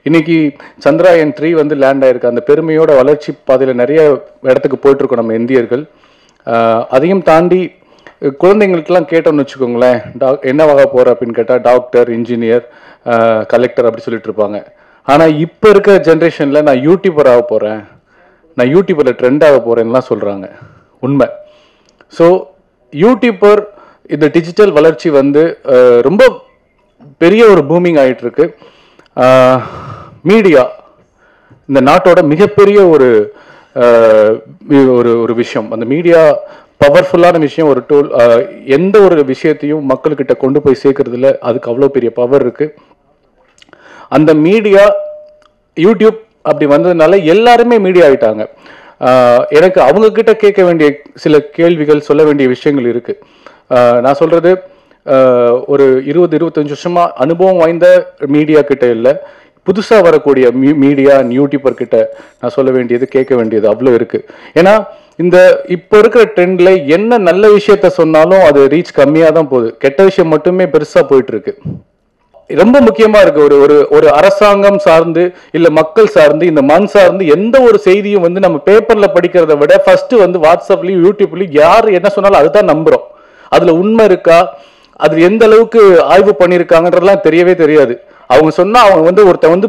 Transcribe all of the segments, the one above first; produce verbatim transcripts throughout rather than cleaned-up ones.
இன்னைக்கு சந்திராயன் த்ரீ வந்து லேண்ட் ஆயிருக்கு. அந்த பெருமையோட வளர்ச்சி பாதையில் நிறைய இடத்துக்கு போயிட்டுருக்கோம் நம்ம இந்தியர்கள். அதையும் தாண்டி குழந்தைங்களுக்கெல்லாம் கேட்டோம்னு வச்சுக்கோங்களேன், டா என்னவாக போகிற அப்படின்னு கேட்டால் டாக்டர், இன்ஜினியர், கலெக்டர் அப்படி சொல்லிட்டு இருப்பாங்க. ஆனால் இப்போ இருக்கிற ஜென்ரேஷனில் நான் யூடியூபர் ஆக போகிறேன், நான் யூடியூபரில் ட்ரெண்ட் ஆக போகிறேன்லாம் சொல்கிறாங்க. உண்மை. ஸோ யூடியூபர் இந்த டிஜிட்டல் வளர்ச்சி வந்து ரொம்ப பெரிய ஒரு பூமிங் ஆகிட்டு இருக்கு. மீடியா இந்த நாட்டோட மிகப்பெரிய ஒரு ஒரு ஒரு விஷயம். அந்த மீடியா பவர்ஃபுல்லான விஷயம், ஒரு டூல். எந்த ஒரு விஷயத்தையும் மக்கள்கிட்ட கொண்டு போய் சேர்க்கறதுல அதுக்கு அவ்வளோ பெரிய பவர் இருக்கு. அந்த மீடியா யூடியூப் அப்படி வந்ததுனால எல்லாருமே மீடியா ஆயிட்டாங்க. எனக்கு அவங்க கிட்ட கேட்க வேண்டிய சில கேள்விகள், சொல்ல வேண்டிய விஷயங்கள் இருக்கு. நான் சொல்றது ஒரு இருபது இருபத்தஞ்சு வருஷமா அனுபவம் வாய்ந்த மீடியா கிட்ட இல்லை, புதுசா வரக்கூடிய மீ மீடியா யூடியூபர் கிட்ட நான் சொல்ல வேண்டியது, கேட்க வேண்டியது அவ்வளோ இருக்கு. ஏன்னா இந்த இப்போ இருக்கிற ட்ரெண்ட்ல என்ன நல்ல விஷயத்த சொன்னாலும் அது ரீச் கம்மியா தான் போகுது, கெட்ட விஷயம் மட்டுமே பெருசா போயிட்டு இருக்கு. ரொம்ப முக்கியமா இருக்கு. ஒரு ஒரு ஒரு அரசாங்கம் சார்ந்து இல்ல மக்கள் சார்ந்து இந்த மண் சார்ந்து எந்த ஒரு செய்தியும் வந்து நம்ம பேப்பர்ல படிக்கிறத விட ஃபர்ஸ்ட் வந்து வாட்ஸ்அப்லயும் யூடியூப்லயும் யார் என்ன சொன்னாலும் அதுதான் நம்புறோம். அதுல உண்மை இருக்கா, அது எந்த அளவுக்கு ஆய்வு பண்ணியிருக்காங்கன்றதுலாம் தெரியவே தெரியாது. அவங்க சொன்னா அவங்க வந்து ஒருத்த வந்து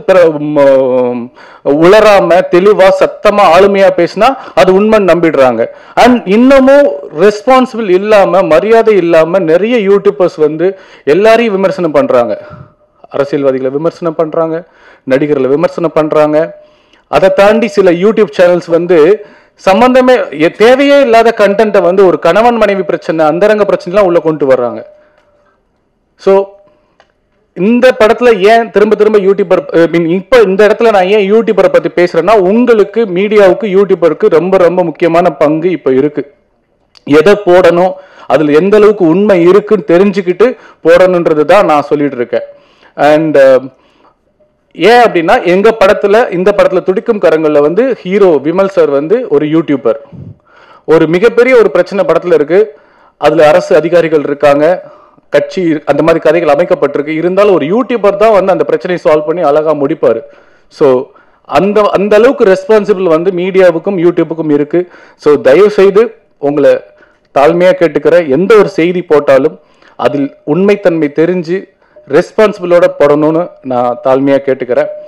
உளராம தெளிவா சத்தமா ஆளுமையா பேசினா அது உண்மைன்னு நம்பிடுறாங்க. அண்ட் இன்னமும் ரெஸ்பான்சிபிள் இல்லாம, மரியாதை இல்லாம நிறைய யூடியூபர்ஸ் வந்து எல்லாரையும் விமர்சனம் பண்றாங்க. அரசியல்வாதிகளை விமர்சனம் பண்றாங்க, நடிகர்களை விமர்சனம் பண்றாங்க. அதை தாண்டி சில யூடியூப் சேனல்ஸ் வந்து சம்பந்தமே தேவையே இல்லாத கண்டென்ட்டை வந்து ஒரு கணவன் மனைவி பிரச்சனை, அந்தரங்க பிரச்சனைலாம் உள்ள கொண்டு வர்றாங்க. ஸோ இந்த படத்துல ஏன் திரும்ப திரும்ப யூடியூபர், இப்ப இந்த இடத்துல நான் ஏன் யூடியூபரை பத்தி பேசுறேன்னா, உங்களுக்கு மீடியாவுக்கு யூடியூபருக்கு ரொம்ப ரொம்ப முக்கியமான பங்கு இப்ப இருக்கு. எதை போடணும், அதுல எந்த அளவுக்கு உண்மை இருக்குன்னு தெரிஞ்சுக்கிட்டு போடணுன்றது தான் நான் சொல்லிட்டு இருக்கேன். அண்ட் ஏன் அப்படின்னா, எங்க படத்துல இந்த படத்துல துடிக்கும் கரங்கள்ல வந்து ஹீரோ விமல் சார் வந்து ஒரு யூடியூபர். ஒரு மிகப்பெரிய ஒரு பிரச்சனை படத்துல இருக்கு, அதுல அரசு அதிகாரிகள் இருக்காங்க, கட்சி, அந்த மாதிரி கதைகள் அமைக்கப்பட்டிருக்கு. இருந்தாலும் ஒரு யூடியூபர் தான் வந்து அந்த பிரச்சனையை சால்வ் பண்ணி அழகா முடிப்பாரு. ஸோ அந்த அந்த அளவுக்கு ரெஸ்பான்சிபிள் வந்து மீடியாவுக்கும் யூடியூபுக்கும் இருக்கு. ஸோ தயவு செய்து உங்களை தாழ்மையா கேட்டுக்கிற, எந்த ஒரு செய்தி போட்டாலும் அதில் உண்மைத்தன்மை தெரிஞ்சு ரெஸ்பான்சிபிளோட போடணும்னு நான் தாழ்மையா கேட்டுக்கிறேன்.